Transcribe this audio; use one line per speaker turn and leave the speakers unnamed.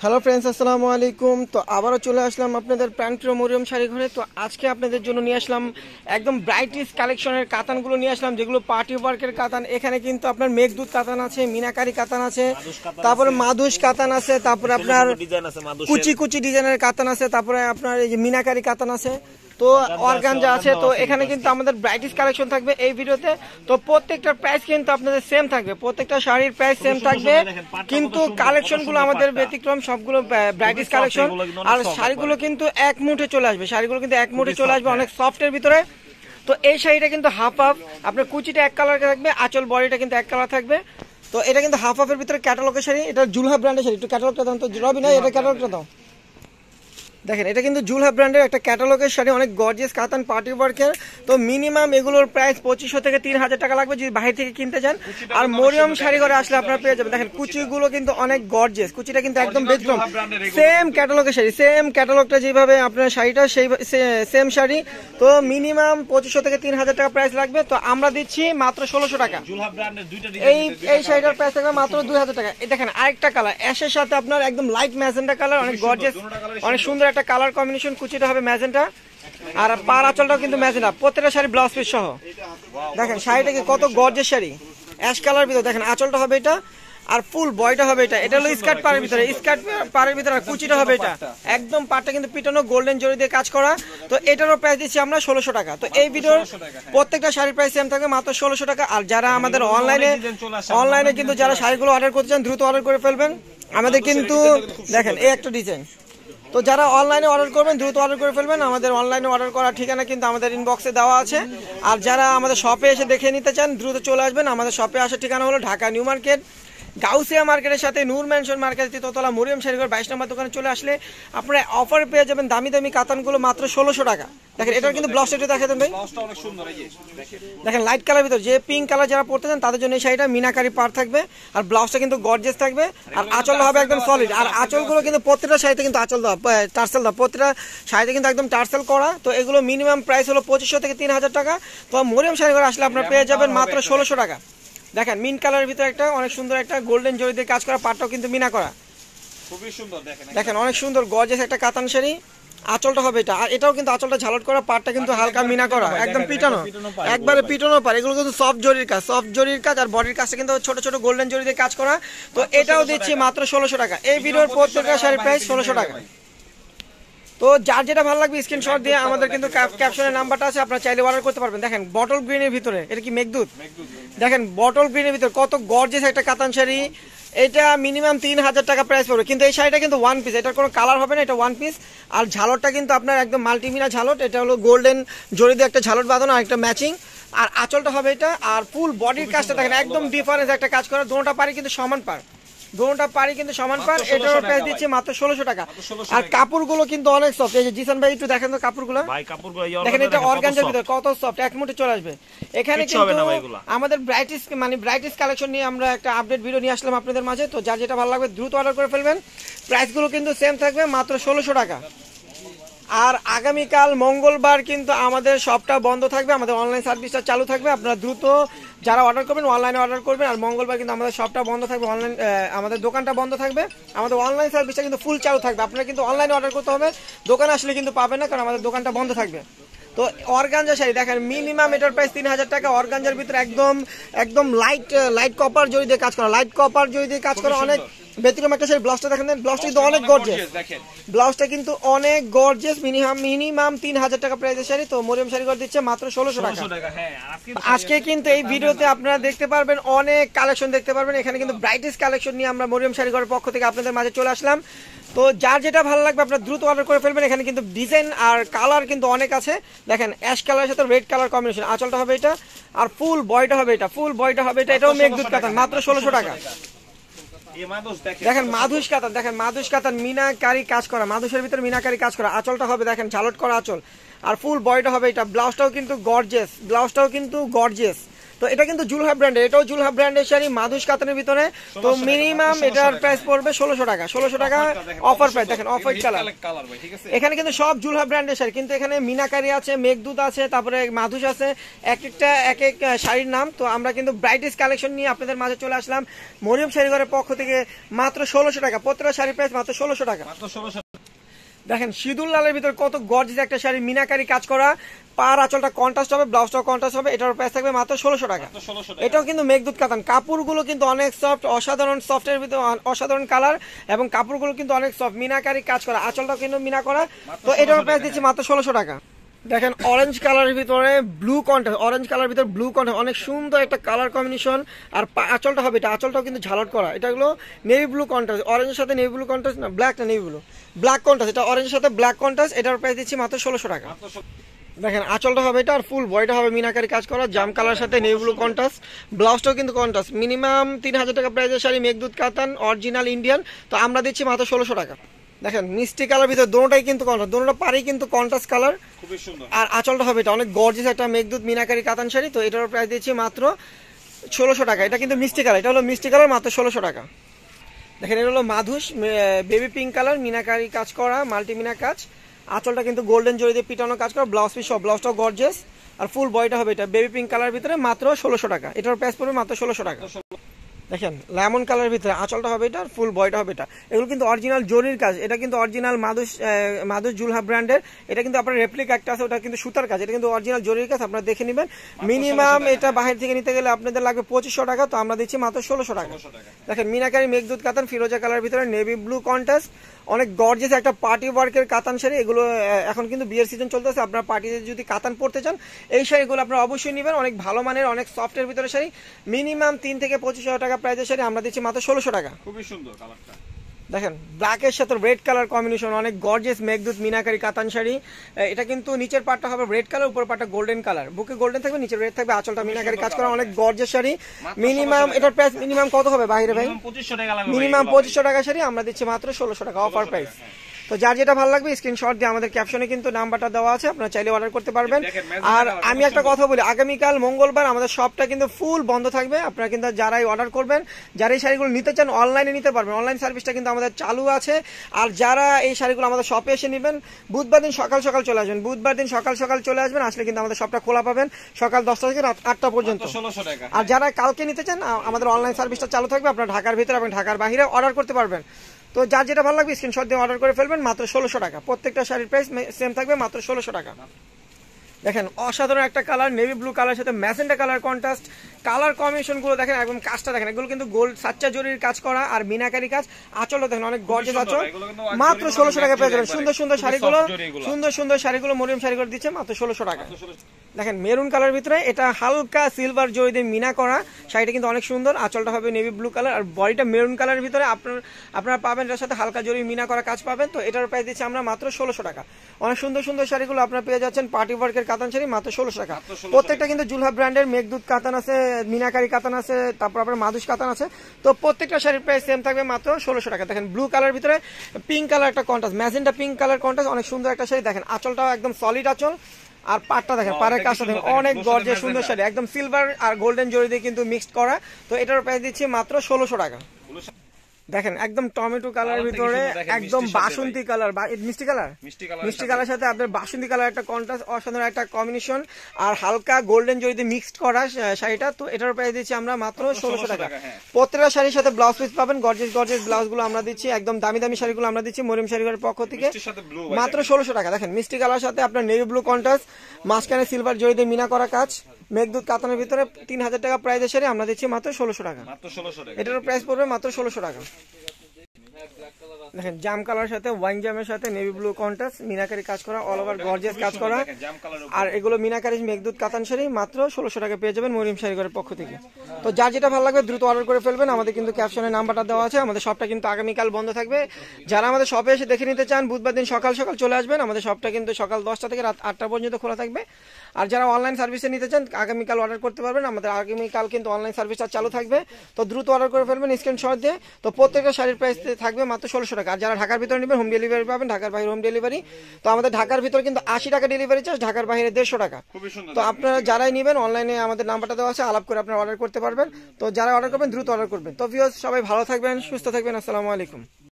Hello friends, আসসালামু আলাইকুম। তো আবারও চলে আসলাম আপনাদের প্রাণপ্রিয় মরিয়ম শাড়ি ঘরে। তো আজকে আপনাদের জন্য নিয়ে আসলাম একদম ব্রাইটিশ কালেকশনের কাতানগুলো নিয়ে আসলাম, যেগুলো পার্টি ওয়ার্কের কাতান। এখানে কিন্তু আপনার মেঘদূত কাতান আছে, মিনাকারি কাতান আছে, তারপরে মাধুস কাতান আছে, তারপরে আপনার কুচি কুচি ডিজাইনের কাতান আছে, তারপরে আপনার এই যে মিনাকারি কাতান আছে, তো অর্গানজা আছে। তো এখানে কিন্তু আমাদের ব্রাইটিশ কালেকশন থাকবে এই ভিডিওতে। তো প্রত্যেকটার প্রাইস কিন্তু আপনাদের সেম থাকবে, প্রত্যেকটা শাড়ির প্রাইস সেম থাকবে, কিন্তু কালেকশনগুলো আমাদের ব্যতিক্রম, সবগুলো ব্রাইটিশ কালেকশন। আর শাড়িগুলো কিন্তু এক মুঠে চলে আসবে, শাড়িগুলো কিন্তু এক মুঠে চলে আসবে, অনেক সফটের ভিতরে। তো এই শাড়িটা কিন্তু হাফ হাফ, আপনার কুচিটা এক কালার থাকবে, আঁচল বডিটা কিন্তু এক কালার থাকবে। তো এটা কিন্তু হাফ হাফের ভিতরে ক্যাটালগের শাড়ি, এটা জুলহা ব্র্যান্ডের শাড়ি। একটু ক্যাটালগটা দাও তো রবি, না এটা ক্যাটালগটা দাও। দেখেন, এটা কিন্তু জুলহা ব্র্যান্ডের একটা ক্যাটালগের শাড়ি, অনেক গর্জিয়াস কাতান পার্টি ওয়ার্কের। তো মিনিমাম এগুলোর প্রাইস 2500 থেকে 3000 টাকা লাগবে যদি বাইরে থেকে কিনতে চান। আর মরিয়ম শাড়ি ঘরে আসলে আপনারা পেয়ে যাবেন। দেখেন কুচিগুলো কিন্তু অনেক গর্জিয়াস, কুচিটা কিন্তু একদম ব্যতিক্রম, সেম ক্যাটালগের শাড়ি, সেম ক্যাটালগটা যেভাবে আপনার শাড়িটা সেই সেম শাড়ি। তো মিনিমাম 2500 থেকে 3000 টাকা প্রাইস লাগবে। তো আমরা দিচ্ছি মাত্র 1600 টাকা। এই শাড়িটার প্রাইস থাকবে মাত্র 2000 টাকা। এই দেখেন আরেকটা কালার অ্যাশের সাথে আপনার একদম লাইট ম্যাজেন্টা কালার, অনেক গর্জিয়াস, অনেক সুন্দর একটা কালার কম্বিনেশন। কুচিটা হবে ম্যাজেন্টা আর পার আঁচলটাও কিন্তু ম্যাজেন্টা, প্রত্যেকটা শাড়ি ব্লাউজ পিস সহ। দেখেন শাড়িটা কি কত গর্জিয়াস শাড়ি, অ্যাশ কালার ভিতরে। দেখেন আঁচলটা হবে এটা, আর ফুল বয়টা হবে এটা। এটা হলো স্কার্ট পাড়ের ভিতরে, স্কার্ট পাড়ের ভিতরে আর কুচিটা হবে এটা, একদম পাড়টা কিন্তু পিটানো গোল্ডেন জরি দিয়ে কাজ করা। তো এটারও প্রাইস দিচ্ছি আমরা 1600 টাকা। তো এই ভিডিওর প্রত্যেকটা শাড়ির প্রাইস সেম থাকবে, মাত্র 1600 টাকা। আর যারা আমাদের অনলাইনে কিন্তু যারা শাড়িগুলো অর্ডার করতে চান, দ্রুত অর্ডার করে ফেলবেন। আমাদের কিন্তু দেখেন এই একটা ডিজাইন, তো যারা অনলাইনে অর্ডার করবেন দ্রুত অর্ডার করে ফেলবেন। আমাদের অনলাইনে অর্ডার করার ঠিকানা কিন্তু আমাদের ইনবক্সে দেওয়া আছে। আর যারা আমাদের শপে এসে দেখে নিতে চান দ্রুত চলে আসবেন। আমাদের শপে আসার ঠিকানা হলো ঢাকা নিউ মার্কেট, গাউসিয়া মার্কেটের সাথে নূর ম্যানশন মার্কেট, তৃতীয়তলা, মরিয়ম শাড়িঘর 22 নম্বর দোকানে চলে আসলে আপনারা অফার পেয়ে যাবেন দামি দামি কাতানগুলো মাত্র 1600 টাকা। দেখেন এটার কিন্তু ব্লাউজটা একটু দেখাতেন ভাই। দেখেন লাইট কালার ভিতর, যে পিঙ্ক কালার যারা পড়তে চান তাদের জন্য এই শাড়িটা মিনাকারি পার থাকবে, আর ব্লাউজটা কিন্তু গর্জিয়াস থাকবে, আর আঁচল হবে একদম সলিড। আর আঁচলগুলো কিন্তু প্রত্যেকটা শাড়িতে কিন্তু আঁচল দেওয়া, টার্সেল দেওয়া, প্রত্যেকটা শাড়িতে কিন্তু একদম টার্সেল করা। তো এগুলো মিনিমাম প্রাইস হলো 2500 থেকে 3000 টাকা। তো মরিয়ম শাড়িঘর আসলে আপনারা পেয়ে যাবেন মাত্র 1600 টাকা। দেখেন মিন কালারের ভিতরে একটা অনেক সুন্দর একটা গোল্ডেন জরি দিয়ে কাজ করা, পাটটাও কিন্তু মিনা করা, খুবই সুন্দর। দেখেন অনেক সুন্দর গর্জিয়াস একটা কাতান শাড়ি, আঁচলটা হবে এটা। আর এটাও কিন্তু আঁচলটা ঝালট করা, পাটটা কিন্তু হালকা মিনা করা, একদম পিটানো, একবারে পিটানো পার। এগুলো কিন্তু সফট জরির কাজ, সফট জরির কাজ। আর বডির কাজটা কিন্তু ছোট ছোট গোল্ডেন জরি দিয়ে কাজ করা। তো এটাও দিচ্ছি মাত্র 1600 টাকা। এই ভিডিওর প্রত্যেকটা শাড়ির প্রাইস 1600 টাকা। তো যার যেটা ভালো লাগবে স্ক্রিনশট দিয়ে আমাদের কিন্তু ক্যাপশনের নাম্বারটা আছে, আপনারা চাইলে অর্ডার করতে পারবেন। দেখেন বটল গ্রিনের ভিতরে, এটা কি মেঘদূত? দেখেন বটল গ্রিনের ভিতরে কত গর্জিয়াস একটা কাতান শাড়ি। এটা মিনিমাম 3000 টাকা প্রাইস পড়বে, কিন্তু এই শাড়িটা কিন্তু ওয়ান পিস, এটার কোনো কালার হবে না, এটা ওয়ান পিস। আর ঝালটটা কিন্তু আপনার একদম মাল্টিমিনা ঝালট, এটা হলো গোল্ডেন জরি দিয়ে একটা ঝালট বাঁধানো আর একটা ম্যাচিং। আর আঁচলটা হবে এটা, আর ফুল বডির কাজটা দেখেন একদম ডিফারেন্স একটা কাজ করা। দুটোটা পারি কিন্তু সমান পার, দুটোটা পারি কিন্তু সমান পার। এটার প্রাইস দিচ্ছি মাত্র 1600 টাকা। আর কাপড়গুলো কিন্তু অনেক সফট। এই যে জিসান ভাই একটু দেখেন তো কাপড়গুলো, দেখেন এটা অর্গানজার ভিতরে কত সফট, এক মুঠে চলে আসবে। এখানে কিন্তু আমাদের ব্রাইটিশ কালেকশন নিয়ে আমরা একটা আপডেট ভিডিও নিয়ে আসলাম আপনাদের মাঝে। তো যার যেটা ভালো লাগবে দ্রুত অর্ডার করে ফেলবেন। প্রাইসগুলো কিন্তু সেম থাকবে, মাত্র 1600 টাকা। আর আগামীকাল মঙ্গলবার কিন্তু আমাদের শপটা বন্ধ থাকবে, আমাদের অনলাইন সার্ভিসটা চালু থাকবে। আপনারা দ্রুত যারা অর্ডার করবেন অনলাইনে অর্ডার করবেন। আর মঙ্গলবার কিন্তু আমাদের শপটা বন্ধ থাকবে, অনলাইন আমাদের দোকানটা বন্ধ থাকবে। আমাদের অনলাইন সার্ভিসটা কিন্তু ফুল চালু থাকবে। আপনারা কিন্তু অনলাইনে অর্ডার করতে হবে, দোকানে আসলে কিন্তু পাবেন না, কারণ আমাদের দোকানটা বন্ধ থাকবে। তো অর্গানজা শাড়ি দেখেন মিনিমাম এটার প্রাইস 3000 টাকা। অর্গানজার ভিতরে একদম লাইট কপার জরি দিয়ে কাজ করা, লাইট কপার জরি দিয়ে কাজ করা, অনেক ব্যতিক্রম একটা শাড়ি। ব্লাউজটা দেখেন, ব্লাউজটা কিন্তু অনেক গর্জিয়াস, ব্লাউজটা কিন্তু অনেক গর্জিয়াস। মিনিমাম 3000 টাকা প্রাইসের শাড়ি। তো মরিয়ম শাড়ি ঘর দিচ্ছে মাত্র 1600 টাকা। আজকে কিন্তু এই ভিডিওতে আপনারা দেখতে পারবেন অনেক কালেকশন দেখতে পারবেন। এখানে কিন্তু ব্রাইটিশ কালেকশন নিয়ে আমরা মরিয়ম শাড়ি ঘরের পক্ষ থেকে আপনাদের মাঝে চলে আসলাম। তো যার যেটা ভালো লাগবে আপনারা দ্রুত অর্ডার করে ফেলবেন। এখানে কিন্তু ডিজাইন আর কালার কিন্তু অনেক আছে। দেখেন অ্যাশ কালারের সাথে রেড কালার কম্বিনেশন, আঁচলটা হবে এটা, আর ফুল বয়টা হবে এটা, ফুল বয়টা হবে এটা। এটাও মেঘদূত কাতান, মাত্র 1600 টাকা। দেখেন মাধুস কাতান, দেখেন মাধুস কাতান মিনাকারি কাজ করা, মাধুসের ভিতরে মিনাকারি কাজ করা। আঁচলটা হবে দেখেন ঝালট করা আঁচল, আর ফুল বয়টা হবে এটা। ব্লাউজটাও কিন্তু গর্জিয়াস, ব্লাউজটাও কিন্তু গর্জিয়াস। তো এটা কিন্তু জুলহা ব্র্যান্ডের, এটাও জুলহা ব্র্যান্ডের শাড়ি মাধুস কাতানের ভিতরে। তো মিনিমাম এটার প্রাইস পড়বে 1600 টাকা, 1600 টাকা অফার প্রাইস। দেখেন অফ হোয়াইট কালার, এখানে কিন্তু সব জুলহা ব্র্যান্ডের শাড়ি, কিন্তু এখানে মিনাকারি আছে, মেঘদূত আছে, তারপরে মাধুস আছে, এক একটা এক এক শাড়ির নাম। তো আমরা কিন্তু ব্রাইটিশ কালেকশন নিয়ে আপনাদের মাঝে চলে আসলাম মরিয়ম শাড়িঘরের পক্ষ থেকে মাত্র 1600 টাকা, প্রত্যেকটা শাড়ির প্রাইস মাত্র 1600 টাকা। দেখেন সিঁদুর লালের ভিতর কত গর্জিয়াস একটা শাড়ি, মিনাকারি কাজ করা, পার আঁচলটা কন্ট্রাস্ট হবে, ব্লাউজটাও কন্ট্রাস্ট হবে, এটার প্রাইস থাকবে মাত্র 1600 টাকা। এটাও কিন্তু মেঘদূত কাতান, কাপড়গুলো কিন্তু অনেক সফট, অসাধারণ সফটের ভিতরে অসাধারণ কালার, এবং কাপড়গুলো কিন্তু অনেক সফট, মিনাকারি কাজ করা, আঁচলটাও কিন্তু মিনা করা। তো এটার প্রাইস দিচ্ছি মাত্র 1600 টাকা। দেখেন অরেঞ্জ কালারের ভিতরে ব্লু কন্ট্রাস্ট, অরেঞ্জ কালার ভিতরে ব্লু কন্ট্রাস্ট, অনেক সুন্দর একটা কালার কম্বিনেশন। আর আঁচলটা হবে, এটা আঁচলটাও কিন্তু ঝালট করা, এটা হলো নেভি ব্লু কন্ট্রাস্ট, অরেঞ্জের সাথে নেভি ব্লু কন্ট্রাস্ট, না ব্ল্যাক না নেভি ব্লু, ব্ল্যাক কন্ট্রাস্ট, এটা অরেঞ্জের সাথে ব্ল্যাক কন্ট্রাস্ট। এটার প্রাইস দিচ্ছি মাত্র 1600 টাকা। দেখেন আঁচলটা হবে এটা, আর ফুল বডিটা হবে মিনাকারি কাজ করা, জাম কালার সাথে নেভি ব্লু কন্ট্রাস্ট, ব্লাউজটাও কিন্তু কন্ট্রাস্ট। মিনিমাম 3000 টাকা প্রাইসের শাড়ি মেঘদূত কাতান অরিজিনাল ইন্ডিয়ান, তো আমরা দিচ্ছি মাত্র 1600 টাকা। দেখেন মিষ্টি কালার ভিতরে দোনোটাই কিন্তু কন্ট্রাস্ট, দোনোটা পারেই কিন্তু কন্ট্রাস্ট কালার, খুবই সুন্দর। আর আঁচলটা হবে এটা অনেক গর্জিয়াস একটা মেঘদূত মিনাকারি কাতান শাড়ি, তো এটার প্রাইস দিচ্ছি মাত্র 1600 টাকা। এটা কিন্তু মিষ্টি কালার, এটা হলো মিষ্টি কালার, মাত্র 1600 টাকা। দেখেন এটা হলো মাধুস বেবি পিঙ্ক কালার, মিনাকারি কাজ করা, মাল্টি মিনা কাজ, আঁচলটা কিন্তু গোল্ডেন জরি দিয়ে পিটানো কাজ করা, ব্লাউজ পিস সব, ব্লাউজটাও গর্জিয়াস, আর ফুল বডিটা হবে এটা বেবি পিঙ্ক কালার ভিতরে, মাত্র 1600 টাকা। এটার প্রাইস পড়বে মাত্র 1600 টাকা। দেখেন লেমন কালারের ভিতরে আঁচলটা হবে এটা, ফুল বডিটা হবে এটা, এগুলো কিন্তু অরিজিনাল জরির কাজ, এটা কিন্তু অরিজিনাল মাধুস জুলহা ব্র্যান্ডের। এটা কিন্তু আপনার রেপ্লিকা একটা আছে, ওটা কিন্তু সুতার কাজ, এটা কিন্তু অরিজিনাল জরির কাজ, আপনারা দেখে নেবেন। মিনিমাম এটা বাহির থেকে নিতে গেলে আপনাদের লাগবে 2500 টাকা, তো আমরা দিচ্ছি মাত্র 1600 টাকা। দেখেন মিনাকারি মেঘদূত কাতান ফিরোজা কালার ভিতরে নেভি ব্লু কন্ট্রাস্ট, অনেক গর্জিয়াস একটা পার্টি ওয়ার্কের কাতান শাড়ি। এগুলো এখন কিন্তু বিয়ের সিজন চলতেছে, আপনারা পার্টিতে যদি কাতান পরতে চান এই শাড়িগুলো আপনারা অবশ্যই নেবেন, অনেক ভালো মানের, অনেক সফটের ভিতরে শাড়ি। মিনিমাম 3 থেকে 2500 টাকা প্রাইসের শাড়ি আমরা দিচ্ছি মাত্র 1600 টাকা। খুবই সুন্দর কালারটা। দেখেন ব্ল্যাকের সাথে রেড কালার কম্বিনেশন, অনেক গর্জিয়াস মেঘদূত মিনাকারি কাতান শাড়ি। এটা কিন্তু নিচের পাটটা হবে রেড কালার, উপর পাটটা গোল্ডেন কালার, বুকে গোল্ডেন থাকবে, নিচে রেড থাকবে, আঁচলটা মিনাকারি কাজ করা, অনেক গর্জিয়াস শাড়ি। মিনিমাম এটার প্রাইস মিনিমাম কত হবে বাইরে ভাই? মিনিমাম 2500 টাকা শাড়ি আমরা দিচ্ছি মাত্র 1600 টাকা অফার প্রাইস। তো যার যেটা ভালো লাগবে স্ক্রিনশট দিয়ে আমাদের ক্যাপশনে কিন্তু নাম্বারটা দেওয়া আছে, আপনারা চাইলে অর্ডার করতে পারবেন। আর আমি একটা কথা বলি, আগামীকাল মঙ্গলবার আমাদের শপটা কিন্তু ফুল বন্ধ থাকবে, আপনারা কিন্তু যারাই অর্ডার করবেন, যারা এই শাড়িগুলো নিতে চান অনলাইনে নিতে পারবেন, অনলাইন সার্ভিসটা কিন্তু আমাদের চালু আছে। আর যারা এই শাড়িগুলো আমাদের শপে এসে নেবেন বুধবার দিন সকাল সকাল চলে আসবেন, বুধবার দিন সকাল সকাল চলে আসবেন, আসলে কিন্তু আমাদের শপটা খোলা পাবেন সকাল 10টা থেকে রাত 8টা পর্যন্ত। আর যারা কালকে নিতে চান আমাদের অনলাইন সার্ভিসটা চালু থাকবে, আপনারা ঢাকার ভিতরে এবং ঢাকার বাইরে অর্ডার করতে পারবেন। তো যার যেটা ভালো লাগবে স্ক্রিনশট দিয়ে অর্ডার করে ফেলবেন, মাত্র 1600 টাকা। প্রত্যেকটা শাড়ির প্রাইস সেম থাকবে, মাত্র 1600 টাকা। দেখেন অসাধারণ একটা কালার, নেভি ব্লু কালার সাথে magenta colour contrast, colour combination গুলো দেখেন, একদম কাজটা দেখেন, এগুলো কিন্তু গোল্ড সাচ্চা জরির কাজ করা আর মিনাকারি কাজ, আঁচলও দেখেন অনেক গর্জিয়াস আঁচল, মাত্র 1600 টাকা পেয়ে যাবেন। সুন্দর সুন্দর শাড়িগুলো, সুন্দর সুন্দর শাড়িগুলো মরিয়ম শাড়িগুলো দিচ্ছে মাত্র 1600 টাকা। দেখেন মেরুন কালার ভিতরে এটা হালকা সিলভার জরি দিয়ে মিনা করা শাড়িটা কিন্তু অনেক সুন্দর, আঁচলটা হবে নেভি ব্লু কালার আর বডিটা মেরুন কালারের ভিতরে আপনারা পাবেন, এটার সাথে হালকা জরি মিনা করা কাজ পাবেন। তো এটার প্রাইস দিচ্ছি আমরা মাত্র 1600 টাকা। অনেক সুন্দর সুন্দর শাড়িগুলো আপনারা পেয়ে যাচ্ছেন পার্টি ওয়ার্কের কাতান শাড়ি মাত্র 1600 টাকা। প্রত্যেকটা কিন্তু জুলহা ব্র্যান্ডের মেঘদূত কাতান আছে, মিনাকারি কাতান আছে, তারপর আপনার মাধুস কাতান আছে। তো প্রত্যেকটা শাড়ির প্রাইস সেম থাকবে মাত্র 1600 টাকা। দেখেন ব্লু কালার ভিতরে পিঙ্ক কালার একটা contrast, magenta pink colour contrast, অনেক সুন্দর একটা শাড়ি। দেখেন আঁচলটাও একদম সলিড আঁচল, আর পাটটা দেখেন, পাড়ের কাজটা দেখেন অনেক গর্জিয়াস সুন্দর শাড়ি, একদম সিলভার আর গোল্ডেন জরি দিয়ে কিন্তু মিক্সড করা। তো এটার প্রাইস দিচ্ছি মাত্র 1600 টাকা। দেখেন একদম টমেটো কালারের ভিতরে একদম বাসন্তী কালার, মিষ্টি কালার, মিষ্টি কালার সাথে আপনার বাসন্তী কালার একটা কন্ট্রাস্ট, অসাধারণ একটা কম্বিনেশন, আর হালকা গোল্ডেন জরি দিয়ে মিক্সড করা শাড়িটা। তো এটার প্রাইস দিচ্ছি আমরা মাত্র 1600 টাকা। প্রত্যেকটা শাড়ির সাথে ব্লাউজ পিস পাবেন, গর্জিয়াস গর্জিয়াস ব্লাউজ গুলো আমরা দিচ্ছি, একদম দামি দামি শাড়িগুলো আমরা দিচ্ছি মরিয়ম শাড়িঘরের পক্ষ থেকে মাত্র 1600 টাকা। দেখেন মিষ্টি কালার সাথে আপনার নেভি ব্লু কন্ট্রাস্ট, মাঝখানে সিলভার জরি দিয়ে মিনা করা কাজ, মেঘদূত কাতানের ভিতরে 3000 টাকা প্রাইসের শাড়ি আমরা দিচ্ছি মাত্র 1600 টাকা। এটার প্রাইস পড়বে মাত্র 1600 টাকা। দেখেন জাম কালার সাথে ওয়াইন জামের সাথে নেভি ব্লু কন্ট্রাস্ট, মিনাকারি কাজ করা, অল ওভার গর্জিয়াস কাজ করা, আর এগুলো মিনাকারি মেঘদূত কাতান শাড়ি মাত্র 1600 টাকা পেয়ে যাবেন মরিয়ম শাড়িঘরের পক্ষ থেকে। তো যার যেটা ভালো লাগবে দ্রুত অর্ডার করে ফেলবেন, আমাদের কিন্তু ক্যাপশনে নাম্বারটা দেওয়া আছে। আমাদের শপটা কিন্তু আগামীকাল বন্ধ থাকবে, যারা আমাদের শপে এসে দেখে নিতে চান বুধবার দিন সকাল সকাল চলে আসবেন, আমাদের শপটা কিন্তু সকাল 10টা থেকে রাত 8টা পর্যন্ত খোলা থাকবে। আর যারা অনলাইন সার্ভিসে নিতে চান আগামীকাল অর্ডার করতে পারবেন, আমাদের আগামীকাল কিন্তু অনলাইন সার্ভিসটা চালু থাকবে। তো দ্রুত অর্ডার করে ফেলবেন স্ক্রিনশট দিয়ে। তো প্রত্যেকটা শাড়ির প্রাইস থাকবে মাত্র 1600 টাকা। টাকা। আর যারা ঢাকার ভিতরে নেবেন হোম ডেলিভারি পাবেন, ঢাকার বাইরে হোম ডেলিভারি। তো আমাদের ঢাকার ভিতরে কিন্তু 80 টাকা ডেলিভারি চার্জ, ঢাকার বাইরে 150 টাকা।
খুবই সুন্দর।
তো আপনারা যারাই নেবেন অনলাইনে আমাদের নাম্বারটা দেওয়া আছে, আলাপ করে আপনারা অর্ডার করতে পারবেন। তো যারা অর্ডার করবেন দ্রুত অর্ডার করবেন। তো ভিউয়ার্স সবাই ভালো থাকবেন, সুস্থ থাকবেন, আসসালামু আলাইকুম।